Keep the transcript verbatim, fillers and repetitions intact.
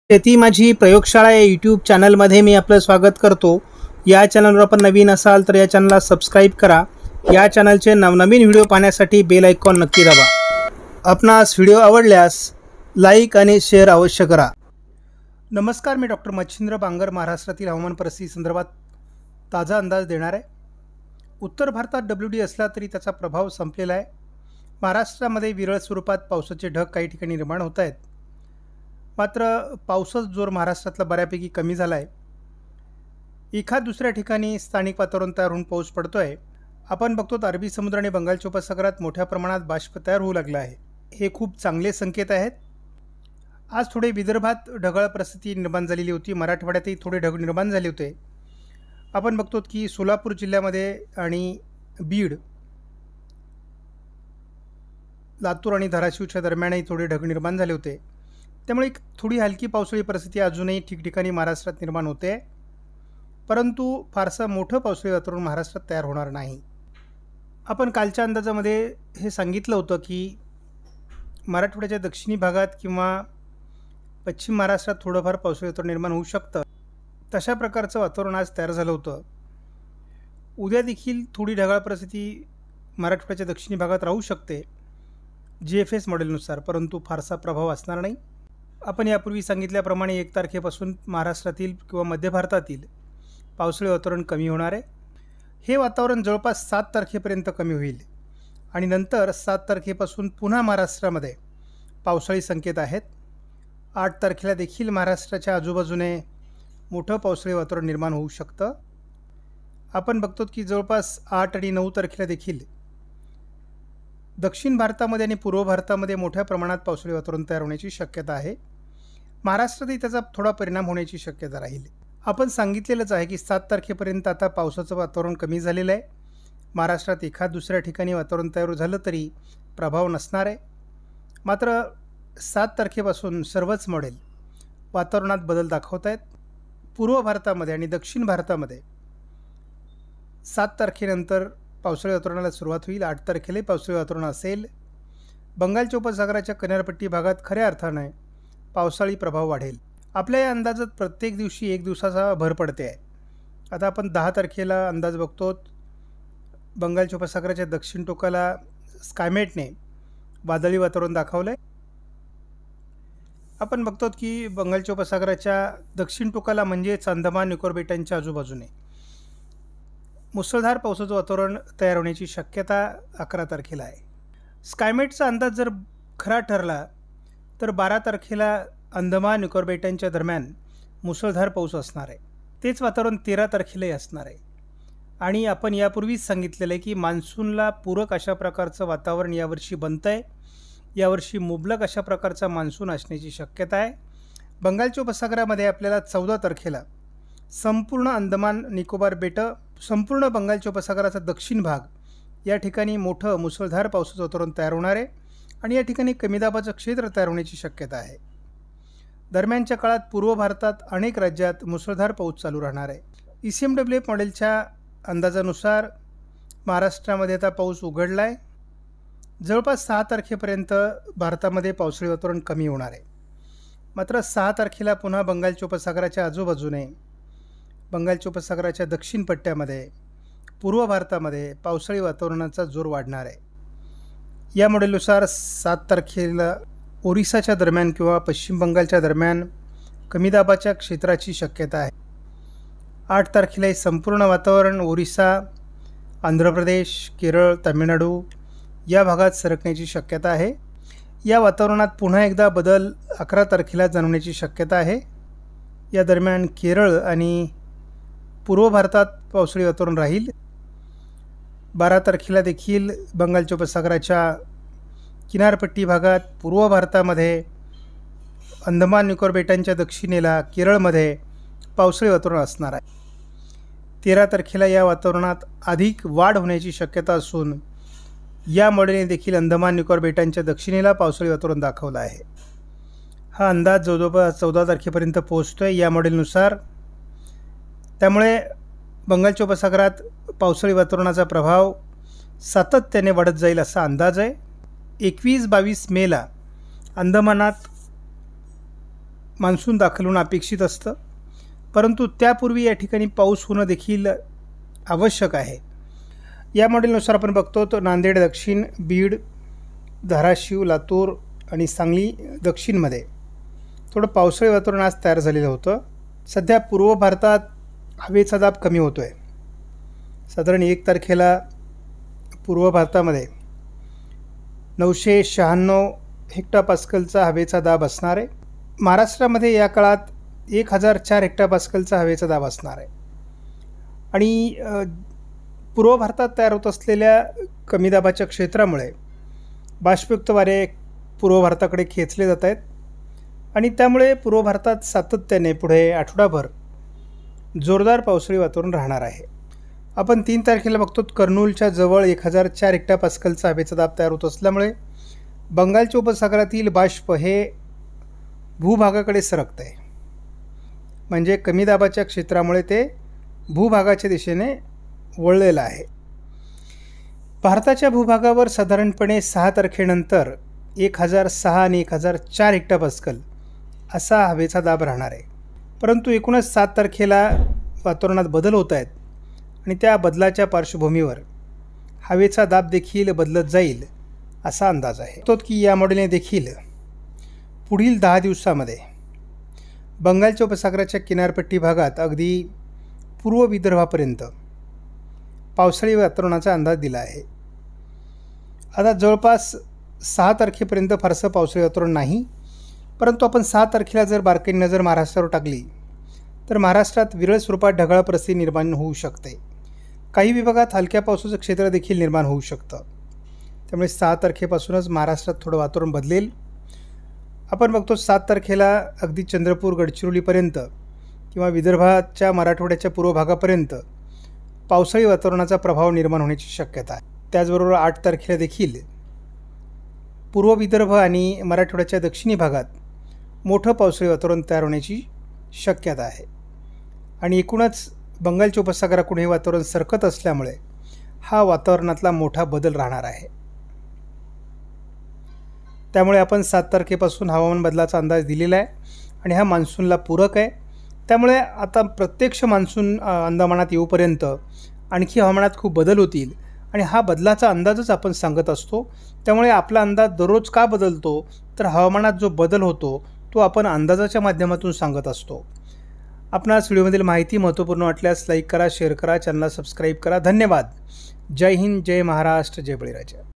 शेती माझी प्रयोगशाळा या यूट्यूब चॅनलमध्ये मी आपलं स्वागत करतो। या चॅनलवर आपण नवीन असाल तर या चॅनलला सबस्क्राईब करा। या चॅनलचे नवनवीन व्हिडिओ पाहण्यासाठी बेल आयकॉन नक्की दाबा। आपणास व्हिडिओ आवडल्यास लाईक आणि शेअर अवश्य करा। नमस्कार, मी डॉक्टर मच्छिंद्र बांगर महाराष्ट्रातील हवामान परिस्थिती संदर्भात ताजा अंदाज देणार आहे। उत्तर भारतात डब्ल्यू डी असला तरी त्याचा प्रभाव संपलेला आहे। महाराष्ट्रामध्ये विरळ स्वरूपात पावसाचे ढग काही ठिकाणी निर्माण होत आहेत, मात्र पावसाचा जोर महाराष्ट्रातला बऱ्यापैकी कमी झाला आहे। एखाद दुसऱ्या ठिकाणी स्थानिक वातावरण तयार होऊन पाऊस पडतो आहे। आपण बघतो अरबी समुद्र आणि बंगालच्या उपसागरात मोठ्या प्रमाणात बाष्प तयार होऊ लागला आहे। हे खूप चांगले संकेत आहेत। आज थोडे विदर्भात ढगाळ परिस्थिती निर्माण झालेली होती, मराठवाड्यातही थोडे ढग निर्माण झाले होते। आपण बघतो की सोलापूर जिल्ह्यामध्ये आणि बीड, लातूर आणि धाराशिवच्या दरम्यानही थोडे ढग निर्माण झाले होते। त्यामुळे एक थोडी हलकी पावसाळी परिस्थिती अजूनही ठिकठिकाणी महाराष्ट्रात निर्माण होते, परंतु फारसं मोठं पावसाळी वातावरण महाराष्ट्रात तयार होणार नाही। आपण कालच्या अंदाजामध्ये हे सांगितलं होतं की मराठवाड्याच्या दक्षिणी भागात किंवा पश्चिम महाराष्ट्रात थोडंफार पावसाळी वातावरण निर्माण होऊ शकतं। तशा प्रकारचं वातावरण आज तयार झालं होतं। उद्या देखील थोडी ढगाळ परिस्थिती मराठवाड्याच्या दक्षिणी भागात राहू शकते जी एफ एस मॉडेलनुसार, परंतु फारसा प्रभाव असणार नाही। आपण यापूर्वी सांगितल्याप्रमाणे एक तारखेपासून महाराष्ट्रातील किंवा मध्य भारतातील पावसाळी वातावरण कमी होणार आहे। हे वातावरण जवळपास सात तारखेपर्यंत कमी होईल आणि नंतर सात तारखेपासून पुन्हा महाराष्ट्रामध्ये पावसाळी संकेत आहेत। आठ तारखेला देखील महाराष्ट्राच्या आजूबाजूने मोठं पावसाळी वातावरण निर्माण होऊ शकतं। आपण बघतो की जवळपास आठ आणि नऊ तारखेला देखील दक्षिण भारतामध्ये आणि पूर्व भारतामध्ये मोठ्या प्रमाणात पावसाळी वातावरण तयार होण्याची शक्यता आहे। महाराष्ट्रातही त्याचा थोडा परिणाम होण्याची शक्यता राहील। आपण सांगितलेलंच आहे की सात तारखेपर्यंत आता पावसाचं वातावरण कमी झालेलं आहे। महाराष्ट्रात एखाद दुसऱ्या ठिकाणी वातावरण तयार झालं तरी प्रभाव नसणार आहे, मात्र सात तारखेपासून सर्वच मॉडेल वातावरणात बदल दाखवत आहेत। पूर्व भारतामध्ये आणि दक्षिण भारतामध्ये सात तारखेनंतर पावसाळी वातावरणाला सुरुवात होईल। आठ तारखेलाही पावसाळी वातावरण असेल। बंगालच्या उपसागराच्या किनारपट्टी भागात खऱ्या अर्थाने पावसाळी प्रभाव वाढेल। आपल्या या अंदाजात प्रत्येक दिवशी एक दिवसाचा भर पडते आहे। आता आपण दहा तारखेला अंदाज बघतो, बंगालच्या उपसागराच्या दक्षिण टोकाला स्कायमेटने वादळी वातावरण दाखवलं आहे। आपण बघतो की बंगालच्या उपसागराच्या दक्षिण टोकाला म्हणजेच अंदमान निकोबार बेटांच्या आजूबाजूने मुसळधार पावसाचं वातावरण तयार होण्याची शक्यता अकरा तारखेला आहे। स्कायमेटचा अंदाज जर खरा ठरला तर बारा तारखेला अंदमान निकोबार बेटांच्या दरम्यान मुसळधार पाऊस असणार आहे। तेच वातावरण तेरा तारखेलाही असणार आहे। आणि आपण यापूर्वीच सांगितलेलं आहे की मान्सूनला पूरक अशा प्रकारचं वातावरण यावर्षी बनतं आहे। यावर्षी मुबलक अशा प्रकारचा मान्सून असण्याची शक्यता आहे। बंगालच्या उपसागरामध्ये आपल्याला चौदा तारखेला संपूर्ण अंदमान निकोबार बेटं, संपूर्ण बंगालच्या उपसागराचा दक्षिण भाग या ठिकाणी मोठं मुसळधार पावसाचं वातावरण तयार होणार आहे आणि या ठिकाणी कमी दाबाचं क्षेत्र तयार होण्याची शक्यता आहे। दरम्यानच्या काळात पूर्व भारतात अनेक राज्यात मुसळधार पाऊस चालू राहणार आहे। E C M W F मॉडेलच्या अंदाजानुसार महाराष्ट्रामध्ये आता पाऊस उघडला आहे। जवळपास सहा तारखेपर्यंत भारतामध्ये पावसाळी वातावरण कमी होणार आहे, मात्र सहा तारखेला पुन्हा बंगालच्या उपसागराच्या आजूबाजूने, बंगालच्या उपसागराच्या दक्षिण पट्ट्यामध्ये, पूर्व भारतामध्ये पावसाळी वातावरणाचा जोर वाढणार आहे। या मॉडेलनुसार सात तारखेला ओरिसाच्या दरम्यान किंवा पश्चिम बंगालच्या दरम्यान कमी दाबाच्या क्षेत्राची शक्यता आहे। आठ तारखेला हे संपूर्ण वातावरण ओरिसा, आंध्र प्रदेश, केरळ, तामिळनाडू या भागात सरकण्याची शक्यता आहे। या वातावरणात पुन्हा एकदा बदल अकरा तारखेला जाणवण्याची शक्यता आहे। या दरम्यान केरळ आणि पूर्व भारतात पावसाळी वातावरण राहील। बारा तारखेला देखील बंगालच्या उपसागराच्या किनारपट्टी भागात, पूर्व भारतामध्ये, अंदमान निकोबार बेटांच्या दक्षिणेला, केरळमध्ये पावसाळी वातावरण असणार आहे। तेरा तारखेला या वातावरणात अधिक वाढ होण्याची शक्यता असून या मॉडेलने देखील अंदमान निकोबार बेटांच्या दक्षिणेला पावसाळी वातावरण दाखवलं आहे। हा अंदाज जवळपास चौदा तारखेपर्यंत पोहोचतो आहे या मॉडेलनुसार। त्यामुळे बंगालच्या उपसागरात पावसाळी वातावरणाचा प्रभाव सातत्याने वाढत जाईल असा अंदाज आहे। एकवीस बावीस मेला अंदमानात मान्सून दाखल होणं अपेक्षित असतं, परंतु त्यापूर्वी या ठिकाणी पाऊस होणं देखील आवश्यक आहे. या मॉडेलनुसार आपण बघतो तर नांदेड दक्षिण, बीड, धाराशिव, लातूर आणि सांगली दक्षिणमध्ये थोडं पावसाळी वातावरण आज तयार झालेलं होतं. सध्या पूर्व भारतात हवेचा दाब कमी होतो आहे. साधारण एक तारखेला पूर्व भारतामध्ये नऊशे शहाण्णव हेक्टोपास्कलचा हवेचा दाब असणार आहे. महाराष्ट्रामध्ये या काळात एक हजार चार हेक्टोपास्कलचा हवेचा दाब असणार आहे. आणि पूर्व भारतात तयार होत असलेल्या कमी दाबाच्या क्षेत्रामुळे बाष्पयुक्त वारे पूर्व भारताकडे खेचले जात आहेत आणि त्यामुळे पूर्व भारतात सातत्याने पुढे आठवडाभर जोरदार पावसाळी वातावरण राहणार आहे. आपण तीन तारखेला बघतो कर्नूलच्या जवळ एक हजार चार हेक्टोपास्कलचा हवेचा दाब तयार होत असल्यामुळे बंगालच्या उपसागरातील बाष्प हे भूभागाकडे सरकत आहे. म्हणजे कमी दाबाच्या क्षेत्रामुळे ते भूभागाच्या दिशेने वळलेलं आहे. भारताच्या भूभागावर साधारणपणे सहा तारखेनंतर एक हजार सहा आणि एक हजार चार हेक्टोपास्कल असा हवेचा दाब राहणार आहे. परंतु एकूणच सात तारखेला वातावरणात बदल होत आहेत आणि त्या बदलाच्या पार्श्वभूमीवर हवेचा दाब देखील बदलत जाईल असा अंदाज आहे. तो की या मॉडेलने देखील पुढील दहा दिवसामध्ये बंगालच्या उपसागराच्या किनारपट्टी भागात अगदी पूर्व विदर्भापर्यंत पावसाळी वातावरणाचा अंदाज दिला आहे. आता जवळपास सहा तारखेपर्यंत फारसं पावसाळी वातावरण नाही, परंतु आपण सहा तारखेला जर बारकाईने नजर महाराष्ट्रावर टाकली तर महाराष्ट्रात विरळ स्वरूपात ढगाळ परिस्थिती निर्माण होऊ शकते. काही विभागात हलक्या पावसाचं क्षेत्र देखील निर्माण होऊ शकतं. त्यामुळे सहा तारखेपासूनच महाराष्ट्रात थोडं वातावरण बदलेल. आपण बघतो सात तारखेला अगदी चंद्रपूर गडचिरोलीपर्यंत किंवा विदर्भाच्या मराठवाड्याच्या पूर्व भागापर्यंत पावसाळी वातावरणाचा प्रभाव निर्माण होण्याची शक्यता आहे. त्याचबरोबर आठ तारखेला देखील पूर्व विदर्भ आणि मराठवाड्याच्या दक्षिणी भागात मोठं पावसाळी वातावरण तयार होण्याची शक्यता आहे. आणि एकूणच बंगालच्या उपसागराकडून हे वातावरण सरकत असल्यामुळे हा वातावरणातला मोठा बदल राहणार आहे. त्यामुळे आपण सात तारखेपासून हवामान बदलाचा अंदाज दिलेला आहे आणि हा मान्सूनला पूरक आहे. त्यामुळे आता प्रत्यक्ष मान्सून अंदमानात येऊपर्यंत आणखी हवामानात खूप बदल होतील आणि हा बदलाचा अंदाजच आपण सांगत असतो. त्यामुळे आपला अंदाज दररोज का बदलतो तर हवामानात जो बदल होतो तो आपण अंदाजाच्या माध्यमातून सांगत असतो. आपणास व्हिडिओमधील माहिती महत्त्वपूर्ण वाटल्यास लाईक करा, शेअर करा, चॅनलला सबस्क्राईब करा. धन्यवाद. जय हिंद, जय महाराष्ट्र, जय बळीराजा.